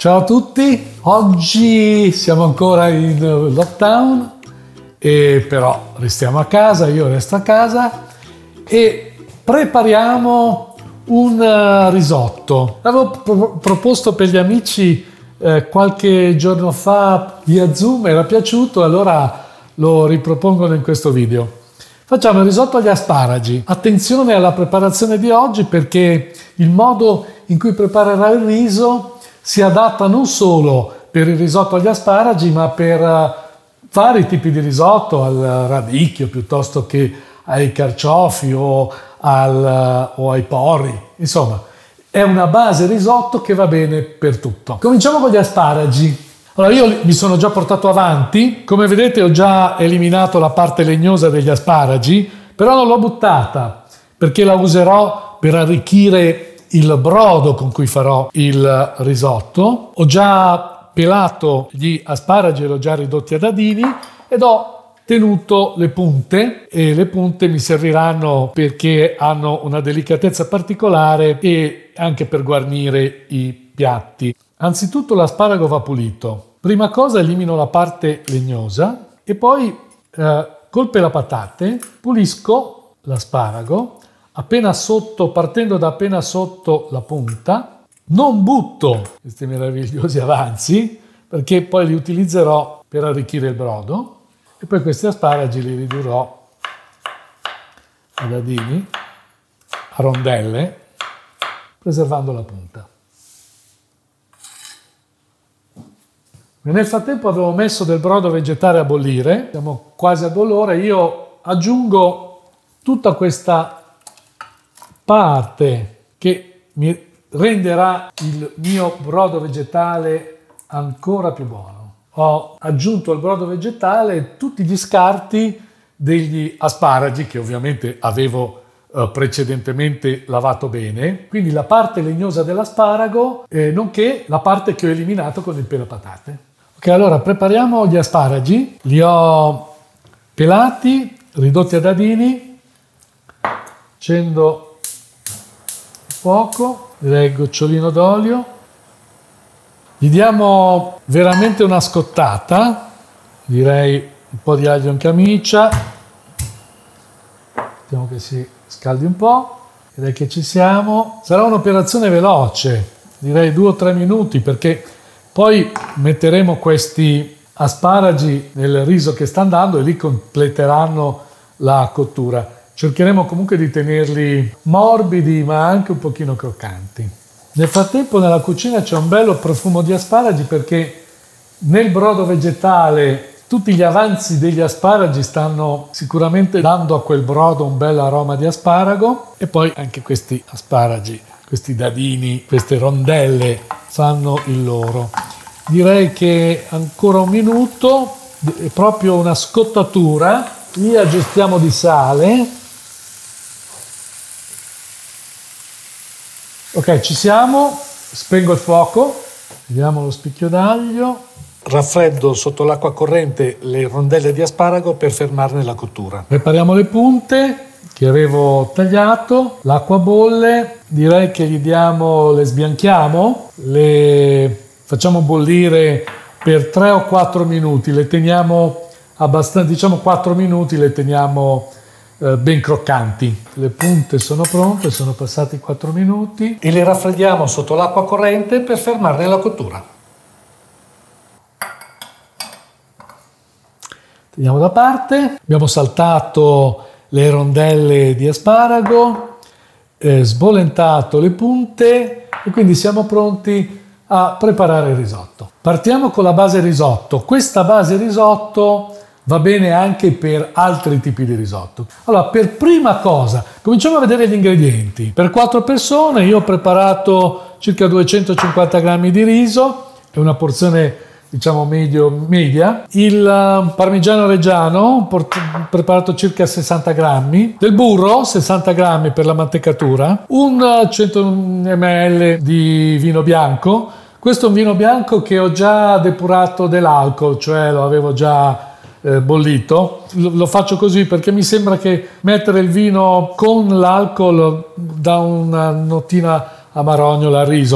Ciao a tutti, oggi siamo ancora in lockdown e però restiamo a casa, io resto a casa e prepariamo un risotto. L'avevo proposto per gli amici qualche giorno fa via Zoom, era piaciuto, allora lo ripropongo in questo video. Facciamo il risotto agli asparagi. Attenzione alla preparazione di oggi perché il modo in cui preparerai il riso si adatta non solo per il risotto agli asparagi, ma per vari tipi di risotto, al radicchio piuttosto che ai carciofi o ai porri. Insomma, è una base risotto che va bene per tutto. Cominciamo con gli asparagi. Allora, io mi sono già portato avanti, come vedete ho già eliminato la parte legnosa degli asparagi, però non l'ho buttata perché la userò per arricchire il brodo con cui farò il risotto. Ho già pelato gli asparagi e l'ho già ridotti a dadini ed ho tenuto le punte, e le punte mi serviranno perché hanno una delicatezza particolare e anche per guarnire i piatti. Anzitutto l'asparago va pulito. Prima cosa elimino la parte legnosa e poi col pelapatate pulisco l'asparago appena sotto, partendo da appena sotto la punta. Non butto questi meravigliosi avanzi perché poi li utilizzerò per arricchire il brodo e poi questi asparagi li ridurrò a dadini, a rondelle, preservando la punta. Nel frattempo avevo messo del brodo vegetale a bollire, siamo quasi a bollore. Io aggiungo tutta questa parte che mi renderà il mio brodo vegetale ancora più buono. Ho aggiunto al brodo vegetale tutti gli scarti degli asparagi che ovviamente avevo precedentemente lavato bene, quindi la parte legnosa dell'asparago nonché la parte che ho eliminato con il pelapatate. Ok, allora prepariamo gli asparagi, li ho pelati, ridotti a dadini, accendo il fuoco, direi gocciolino d'olio, gli diamo veramente una scottata, direi un po' di aglio in camicia, vediamo che si scaldi un po', direi che ci siamo. Sarà un'operazione veloce, direi 2 o 3 minuti perché poi metteremo questi asparagi nel riso che sta andando e lì completeranno la cottura. Cercheremo comunque di tenerli morbidi ma anche un pochino croccanti. Nel frattempo nella cucina c'è un bello profumo di asparagi perché nel brodo vegetale tutti gli avanzi degli asparagi stanno sicuramente dando a quel brodo un bel aroma di asparago e poi anche questi asparagi, questi dadini, queste rondelle fanno il loro. Direi che ancora un minuto, è proprio una scottatura, li aggiustiamo di sale. Ok, ci siamo, spengo il fuoco, vediamo lo spicchio d'aglio, raffreddo sotto l'acqua corrente le rondelle di asparago per fermarne la cottura. Prepariamo le punte che avevo tagliato, l'acqua bolle, direi che le sbianchiamo, le facciamo bollire per 3 o 4 minuti, le teniamo abbastanza, diciamo 4 minuti, le teniamo ben croccanti. Le punte sono pronte, sono passati 4 minuti e le raffreddiamo sotto l'acqua corrente per fermarne la cottura. Teniamo da parte, abbiamo saltato le rondelle di asparago, sbolentato le punte e quindi siamo pronti a preparare il risotto. Partiamo con la base risotto. Questa base risotto va bene anche per altri tipi di risotto. Allora, per prima cosa, cominciamo a vedere gli ingredienti. Per 4 persone io ho preparato circa 250 grammi di riso, è una porzione diciamo media, il parmigiano reggiano preparato circa 60 grammi, del burro 60 grammi per la mantecatura, un 100 ml di vino bianco. Questo è un vino bianco che ho già depurato dell'alcol, cioè lo avevo già bollito. Lo faccio così perché mi sembra che mettere il vino con l'alcol dà una notina amarognola al riso, ma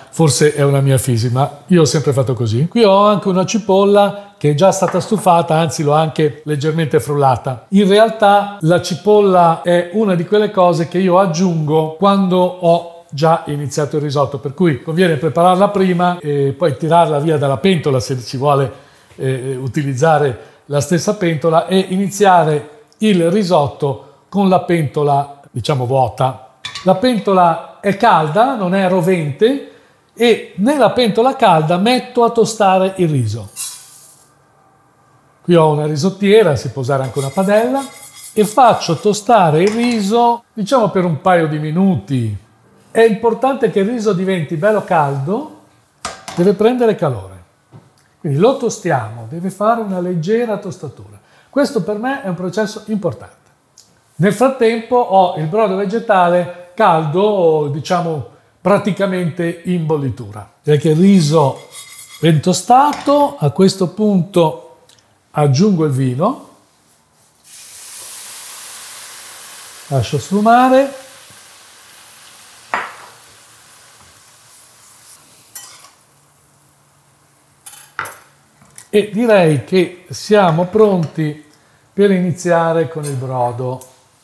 forse è una mia fisi, ma io ho sempre fatto così. Qui ho anche una cipolla che è già stata stufata, anzi l'ho anche leggermente frullata. In realtà la cipolla è una di quelle cose che io aggiungo quando ho già iniziato il risotto, per cui conviene prepararla prima e poi tirarla via dalla pentola se si vuole utilizzare la stessa pentola e iniziare il risotto con la pentola, diciamo, vuota. La pentola è calda, non è rovente, e nella pentola calda metto a tostare il riso. Qui ho una risottiera, si può usare anche una padella, e faccio tostare il riso, diciamo, per un paio di minuti. È importante che il riso diventi bello caldo, deve prendere calore. Quindi lo tostiamo, deve fare una leggera tostatura. Questo per me è un processo importante. Nel frattempo ho il brodo vegetale caldo, diciamo, praticamente in bollitura. Direi che il riso ben tostato, a questo punto aggiungo il vino, lascio sfumare. E direi che siamo pronti per iniziare con il brodo.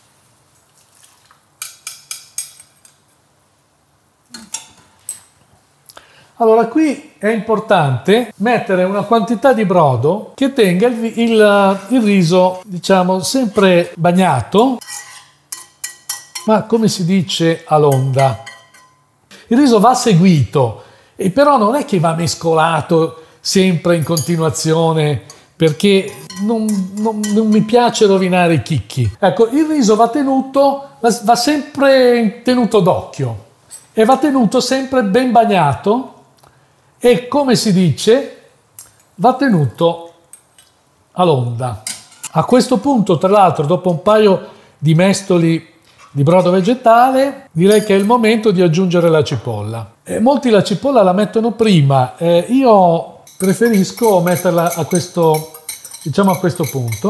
Allora, qui è importante mettere una quantità di brodo che tenga il riso, diciamo, sempre bagnato, ma come si dice a l'onda. Il riso va seguito, e però non è che va mescolato sempre in continuazione, perché non mi piace rovinare i chicchi. Ecco, il riso va tenuto, va sempre tenuto d'occhio e va tenuto sempre ben bagnato e, come si dice, va tenuto all'onda. A questo punto, tra l'altro, dopo un paio di mestoli di brodo vegetale, direi che è il momento di aggiungere la cipolla. Molti la cipolla la mettono prima, io preferisco metterla a questo, diciamo, a questo punto.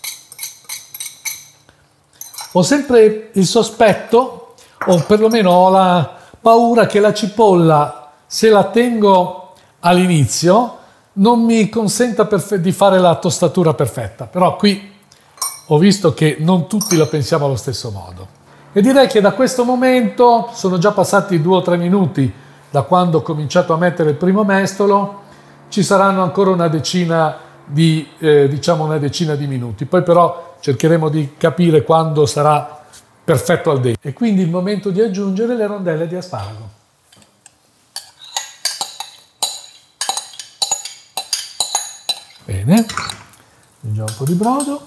Ho sempre il sospetto, o perlomeno ho la paura, che la cipolla, se la tengo all'inizio, non mi consenta di fare la tostatura perfetta. Però qui ho visto che non tutti la pensiamo allo stesso modo. E direi che da questo momento, sono già passati 2 o 3 minuti da quando ho cominciato a mettere il primo mestolo, ci saranno ancora una decina di minuti. Poi però cercheremo di capire quando sarà perfetto al dente. E quindi il momento di aggiungere le rondelle di asparago. Bene, aggiungiamo un po' di brodo.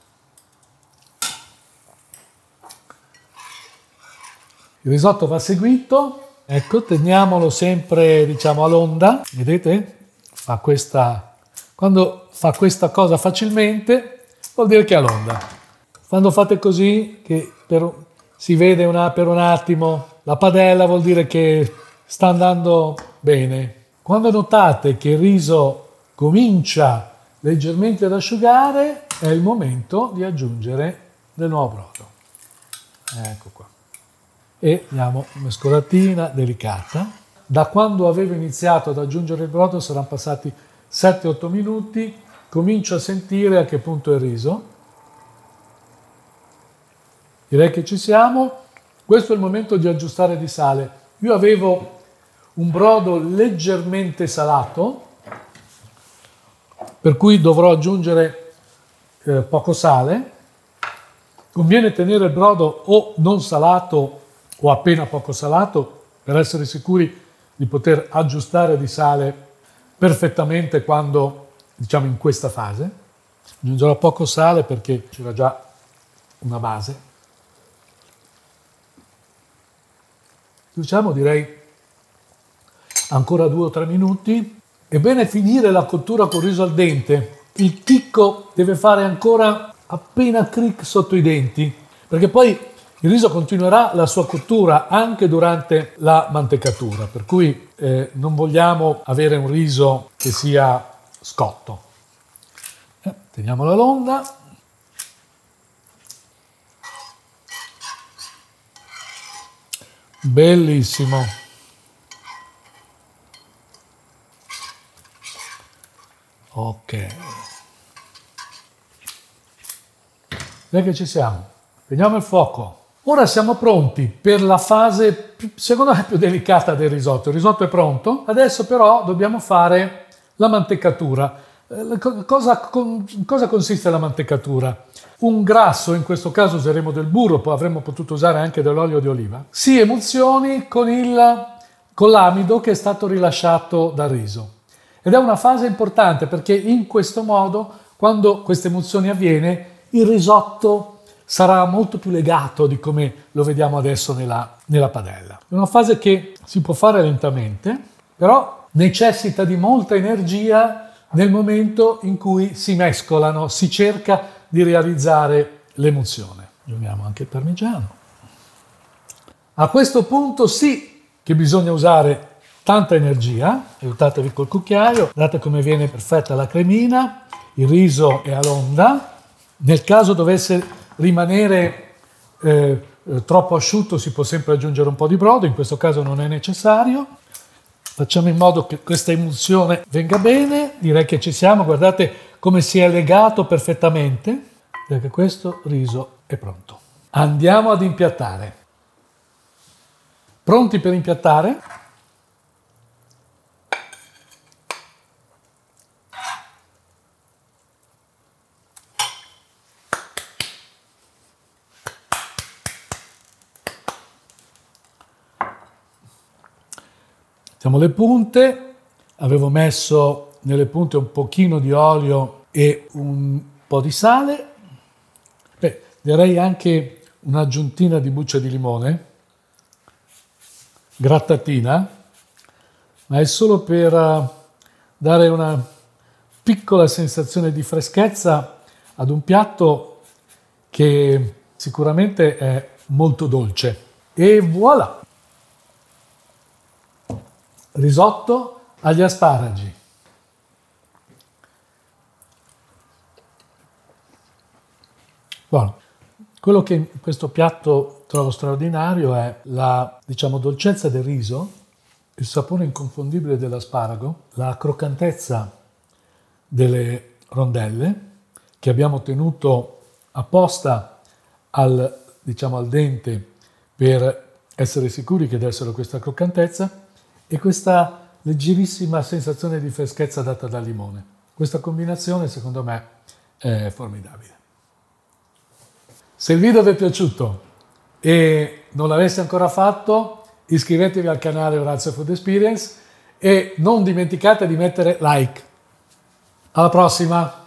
Il risotto va seguito, ecco, teniamolo sempre, diciamo, all'onda, vedete? Quando fa questa cosa facilmente, vuol dire che è all'onda. Quando fate così, che si vede per un attimo la padella, vuol dire che sta andando bene. Quando notate che il riso comincia leggermente ad asciugare, è il momento di aggiungere del nuovo brodo. Ecco qua. E diamo una mescolatina delicata. Da quando avevo iniziato ad aggiungere il brodo saranno passati 7-8 minuti, comincio a sentire a che punto è il riso. Direi che ci siamo. Questo è il momento di aggiustare di sale. Io avevo un brodo leggermente salato, per cui dovrò aggiungere poco sale. Conviene tenere il brodo o non salato o appena poco salato, per essere sicuri di poter aggiustare di sale perfettamente quando, diciamo, in questa fase. Aggiungerò poco sale perché c'era già una base. Diciamo, direi ancora 2 o 3 minuti. È bene finire la cottura col riso al dente. Il chicco deve fare ancora appena cric sotto i denti, perché poi il riso continuerà la sua cottura anche durante la mantecatura, per cui non vogliamo avere un riso che sia scotto. Teniamolo all'onda. Bellissimo. Ok. Dai che ci siamo. Vediamo il fuoco. Ora siamo pronti per la fase, secondo me, più delicata del risotto. Il risotto è pronto, adesso però dobbiamo fare la mantecatura. Cosa consiste la mantecatura? Un grasso, in questo caso useremo del burro, poi avremmo potuto usare anche dell'olio di oliva, si emulsioni con l'amido che è stato rilasciato dal riso. Ed è una fase importante perché in questo modo, quando questa emulsione avviene, il risotto sarà molto più legato di come lo vediamo adesso nella padella. È una fase che si può fare lentamente, però necessita di molta energia nel momento in cui si mescolano, si cerca di realizzare l'emulsione. Aggiungiamo anche il parmigiano. A questo punto sì che bisogna usare tanta energia, aiutatevi col cucchiaio, guardate come viene perfetta la cremina, il riso è all'onda. Nel caso dovesse rimanere troppo asciutto si può sempre aggiungere un po' di brodo, in questo caso non è necessario. Facciamo in modo che questa emulsione venga bene, direi che ci siamo, guardate come si è legato perfettamente, perché questo riso è pronto. Andiamo ad impiattare. Pronti per impiattare? Mettiamo le punte, avevo messo nelle punte un pochino di olio e un po' di sale, direi anche un'aggiuntina di buccia di limone, grattatina, ma è solo per dare una piccola sensazione di freschezza ad un piatto che sicuramente è molto dolce. E voilà! Risotto agli asparagi. Buono. Quello che in questo piatto trovo straordinario è la, dolcezza del riso, il sapore inconfondibile dell'asparago, la croccantezza delle rondelle che abbiamo tenuto apposta al dente per essere sicuri che dessero questa croccantezza e questa leggerissima sensazione di freschezza data dal limone. Questa combinazione secondo me è formidabile. Se il video vi è piaciuto e non l'aveste ancora fatto, iscrivetevi al canale Orazio Food Experience e non dimenticate di mettere like. Alla prossima!